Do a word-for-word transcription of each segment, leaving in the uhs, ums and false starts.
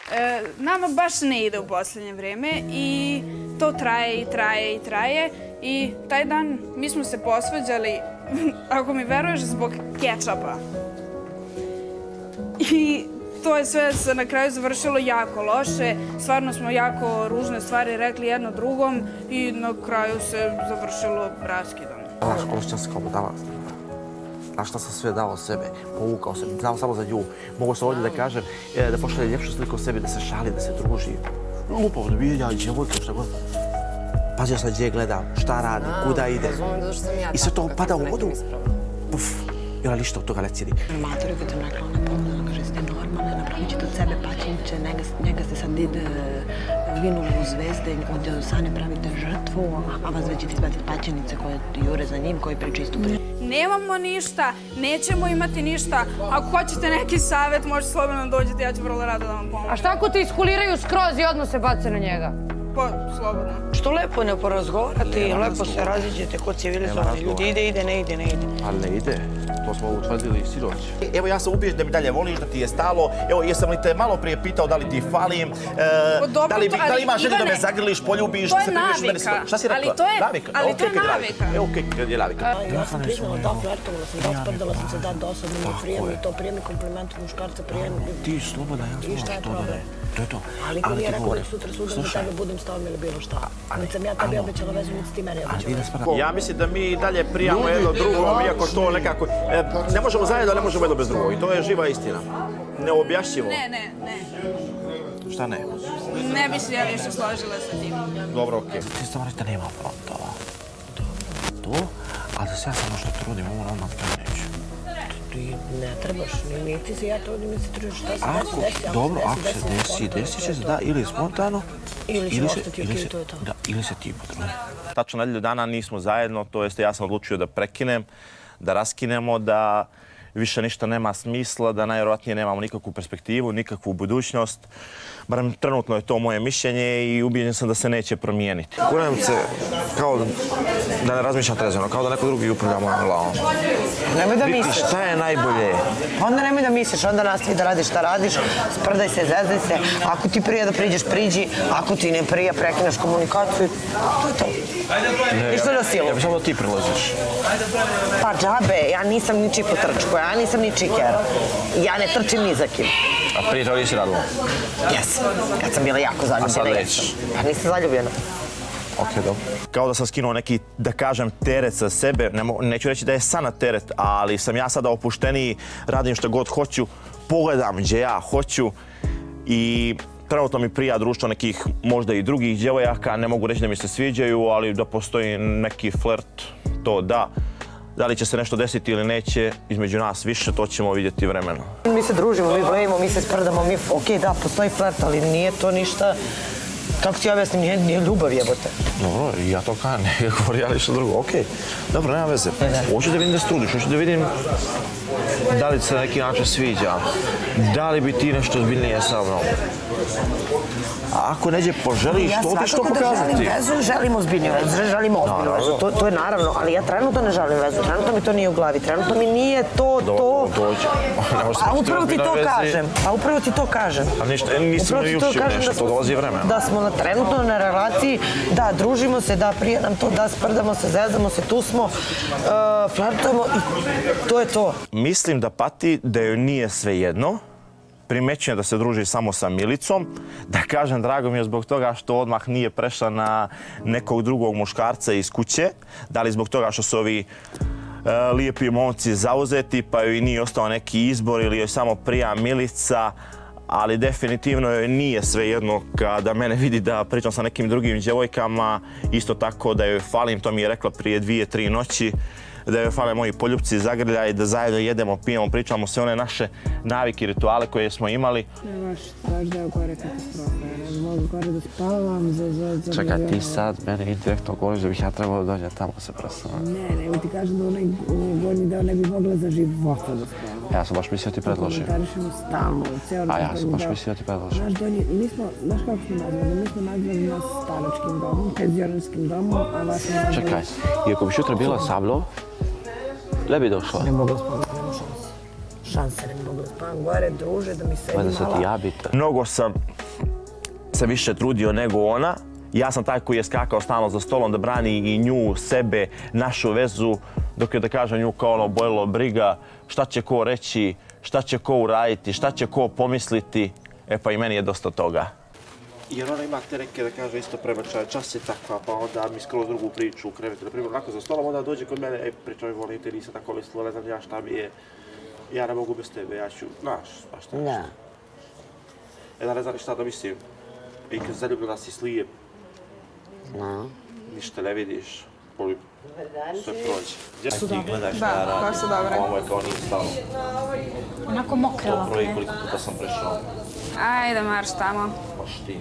nama baš ne ide u posljednje vrijeme i to traje i traje i traje i taj dan mi smo se posvađali, ako mi veruješ, zbog kečapa. I to je sve se na kraju završilo jako loše, stvarno smo jako ružne stvari rekli jedno drugom i na kraju se završilo raskidom. Znaš, osjećam se kao budala. A šta sam sve dao od sebe, povukao se, znao samo za nju. Mogu se ovdje da kažem, da pošalje ljepšu sliku o sebi, da se šali, da se druži. Lupo, da vidim ja i djevojka, šta god. Pazio sam gdje gledam, šta radi, kuda ide. I sve to pada u vodu. Puf, i ona ništa od toga ne cijeli. Matori kad sam rekla, ona pogledala, kaže, ste normalne, napravit ćete od sebe paćeniče, njega ste sad vinuli u zvezde, od Sane pravite žrtvu, a vas već ćete izbaciti paćenice koje jure za njim, koji priča istu priču. Nemamo ništa, nećemo imati ništa. Ako hoćete neki savjet, možete slobodno dođete, ja ću vrlo rado da vam pomoći. A šta ako te iskuliraju skroz i odmah se bace na njega? Pa, slobodno. Što lepo ne porazgovarate i lepo se raziđete kod civilizovani ljudi. Ide, ide, ne ide, ne ide. Ali ne ide. To smo utvrdili sinoć. Evo, ja sam ubijeđen da mi dalje voliš, da ti je stalo. Evo, jesam li te malo prije pitao da li ti falim, da li imaš želju da me zagrliš, poljubiš, da se približiš meni. Šta si rekla? Navika. Ali to je navika. Evo, kad je navika. Ja sam priznala, da, flertovala sam, da, sprdala sam se, da, dosadno mi prijemi to, prijemi komplimente muškarca, prijemi... Ti sloboda, ja znam što da ne. To je to. Ali ko mi je rekao da sutra sudan da tebe budem s tobom ili bilo šta. Niti sam ja tebi obećala vezu, niti ti meni obećala. Ja mislim da mi dalje prijamo jedno drugom, iako to nekako... Ne možemo zajedno, ne možemo jedno bez drugog. I to je živa istina. Neobjašnjivo. Ne, ne, ne. Šta ne? Ne bi se ja više složila sa tim. Dobro, okej. Ti stvarno da nema frontova. To? Ali da se ja samo što trudim, ovo odmah to neću. Ti ne trebaš, niti se ja trudim, mi se trudiš šta se desi, desi. Dobro, ako se desi, desi će se da ili spontano, ili će ostati okej, to je to. Da, ili se ti potrudi. Tačno nedelju dana nismo zajedno, to jest ja sam odlučio da prekinem, da raskinemo, da više ništa nema smisla, da najvjerojatnije nemamo nikakvu perspektivu, nikakvu budućnost. Barem trenutno je to moje mišljenje i ubijeđen sam da se neće promijeniti. Kuram se kao da ne razmišljam trezveno, kao da neko drugi upravlja mojom glavom. Nemoj da misliš. Šta je najbolje? Onda nemoj da misliš, onda nastavi da radiš šta radiš, sprdaj se, zezdaj se. Ako ti prija da priđeš, priđi. Ako ti ne prija, prekineš komunikaciju. To je to. Ništa da silu. Ja bih samo da ti prilaziš. Pa džabe, ja nisam ničiji potrčko, ja nisam ničiji ker. Ja ne trčim ni za kim. A prije toga nisi radila? Jes, kad sam bila jako zaljubljena. A sad već? Pa nisam zaljubljena. Ok, dobro. Kao da sam skinuo neki, da kažem, teret sa sebe. Neću reći da je Sana teret, ali sam ja sada opušteniji, radim što god hoću, pogledam gdje ja hoću i trenutno mi prija društvo nekih možda i drugih djevojaka. Ne mogu reći da mi se sviđaju, ali da postoji neki flert, to da. Da li će se nešto desiti ili neće, između nas više, to ćemo vidjeti vremenom. Mi se družimo, mi blejimo, mi se sprdamo, mi... Okej, da, postoji flert, ali nije to ništa... Kako ti ja objasnim, nije ljubav jebote. Dobro, ja to kažem, ne govori ja ništa drugo, okej. Dobro, nema veze. Hoću da vidim da se trudiš, hoću da vidim da li se na neki način sviđa, da li bi ti nešto ozbiljnije sa mnom. A ako neđe poželiš, to ti što pokazati. Ja svakako da želim vezu, želim ozbiljniju vezu, želim ozbiljnu vezu, to je naravno, ali ja trenutno ne želim vezu, trenutno mi to nije u glavi, trenutno mi nije to, to... Dođe. A upravo ti to kažem, a upravo ti to kažem. A ništa, nisam ne jučio nešto, to dolazi vremena. Da smo trenutno na relaciji, da, družimo se, da, prije nam to, da, sprdamo se, zezdamo se, tu smo, flertujemo i to je to. Mislim da pati da joj nije svejedno. Primećujem da se druži samo sa Milicom. Da kažem, drago mi je zbog toga što odmah nije prešla na nekog drugog muškarca iz kuće. Da li zbog toga što su ovi lijepi momci zauzeti, pa joj nije ostao neki izbor ili joj samo prija Milica. Ali definitivno joj nije svejedno kada mene vidi da pričam sa nekim drugim djevojkama. Isto tako da joj falim, to mi je rekla prije dvije, tri noći. Da joj fale moji poljupci, zagrljaj, da zajedno jedemo, pijemo, pričamo sve one naše navike i rituale koje smo imali. Ne, baš, baš da je gore katastrofa. Ne mogu gore da spavam za... za, za Čekaj, ti sad mene indirektno govoriš da bih ja trebao da dođem tamo se predstavljam. Ne, nego ti kažem da onaj gornji deo ne bi mogla za života da spavam. Ja sam baš mislio ti predložim. Komentarišemo stalno, ceo... A ja sam baš mislio ti predložim. Znaš, donji, mi smo, znaš kako smo nazvali? Mi smo nazvali nas staračkim domom, penzionarskim domom, a vas smo nazvali... Čekaj, i ako biš jutra bila sa mnom, ne bi došla. Ne mogla spavati, nema šanse. Šanse, ne bi mogla spavati. tamo gore, druže, da mi sedi Valjda se malo. ti jabite. Mnogo sam se više trudio nego ona. Ja sam taj koji je skakao stalno za stolom da brani i nju, sebe, našu vezu, dok je da kažem nju kao ono bojilo briga šta će ko reći, šta će ko uraditi, šta će ko pomisliti. E pa i meni je dosta toga. Jer ona ima te neke, da kaže, isto prebačaje, čas je takva, pa onda mi skroz drugu priču u krevetu. Na primjer, onako za stolom, onda dođe kod mene, ej, pričaj, volite, nisam tako mislila, ne znam ja šta mi je. Ja ne mogu bez tebe, ja ću, znaš, pa šta Da. E da ne znam šta da mislim. I kad zaljubljena si slijep, No. ništa ne vidiš, boli, sve prođe. Gdje ti gledaš Da, šta radi? baš su dobre. Ovo je kao nije stalo. Onako mokrela. Dobro i koliko puta sam prešao. Ajde, marš tamo. Baš ti.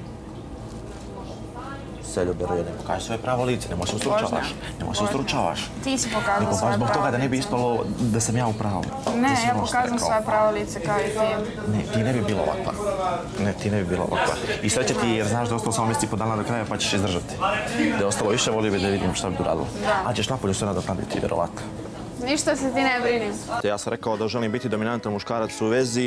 Sve ljubi rojene, pokaži svoje pravo lice, nemoj se ustručavaš. Nemoj se ustručavaš. Ti si Nego pokazao baš svoje zbog pravo toga da ne bi lice. ispalo da sam ja u pravu. Ne, Ti si ja ono što pokazam rekao. svoje pravo lice kao i ti. Ne, ti ne bi bila ovakva. Ne, ti ne bi bila ovakva. I sve će ti, jer znaš da je ostalo samo mjesec i po dana do kraja, pa ćeš izdržati. Da je ostalo više, volio bi da vidim šta bi uradilo. A ćeš napolju sve nadoknaditi, vjerovatno. Ništa se ti ne brini. Ja sam rekao da želim biti dominantan muškarac u vezi,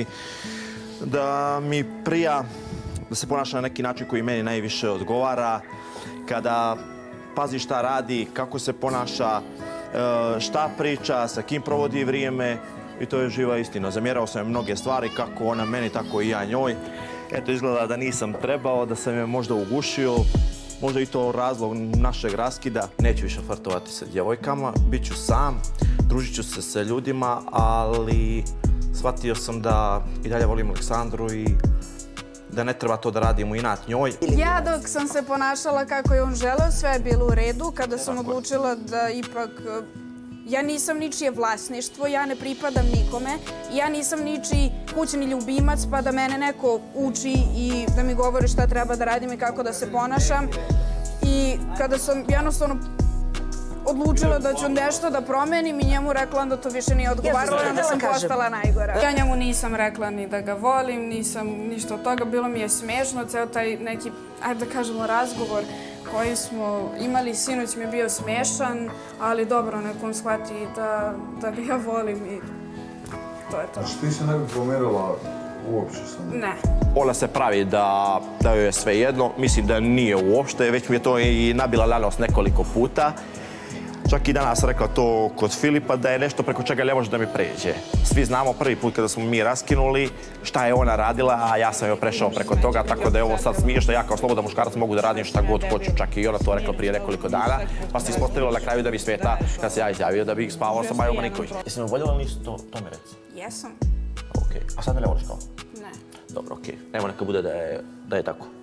da mi prija da se ponaša na neki način koji meni najviše odgovara, kada pazi šta radi, kako se ponaša, e, šta priča, sa kim provodi vrijeme i to je živa istina. Zamjerao sam joj mnoge stvari, kako ona meni, tako i ja njoj. Eto, izgleda da nisam trebao, da sam je možda ugušio, možda i to razlog našeg raskida. Neću više flirtovati sa djevojkama, bit ću sam, družit ću se sa ljudima, ali shvatio sam da i dalje volim Aleksandru i da ne treba to da radim u inat njoj. Ja dok sam se ponašala kako je on želeo, sve je bilo u redu. Kada sam odlučila da ipak... Ja nisam ničije vlasništvo, ja ne pripadam nikome. Ja nisam ničiji kućni ljubimac pa da mene neko uči i da mi govori šta treba da radim i kako da se ponašam. I kada sam jednostavno odlučila da ću nešto da promenim i njemu rekla onda to više nije odgovaralo i onda sam postala najgora. Ja njemu nisam rekla ni da ga volim, nisam ništa od toga, bilo mi je smiješno, ceo taj neki, ajde da kažemo, razgovor koji smo imali sinoć mi je bio smiješan, ali dobro, nekom shvati da, da ga ja volim i to je to. Znači ti se ne bi pomerila uopće sa njim? Ne. Ona se pravi da, da joj je sve jedno, mislim da nije uopšte, već mi je to i nabila lanos nekoliko puta. Čak i danas rekao to kod Filipa da je nešto preko čega ne može da mi pređe. Svi znamo prvi put kada smo mi raskinuli šta je ona radila, a ja sam joj prešao preko toga, tako da je ovo sad smiješno. Ja kao slobodan muškarac mogu da radim šta god hoću, čak i ona to rekla prije nekoliko dana, pa se ispostavilo na kraju da bi sveta, kad se ja izjavio, da bih spavao sa Majom Maniković. Jesi me voljela ili nisi, to, to mi reci? Jesam. Okej, a sad me ne voliš kao? Ne. Dobro, okej. Evo neka bude da je, da je tako.